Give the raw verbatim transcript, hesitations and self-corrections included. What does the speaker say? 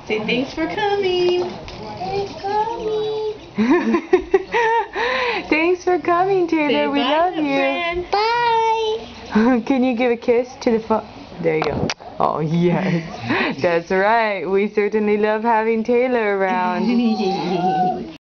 Say thanks for coming. Thanks for coming. Thanks for coming, Taylor. Say we bye, love my you. friend. Bye. Can you give a kiss to the phone? There you go. Oh, yes. That's right. We certainly love having Taylor around.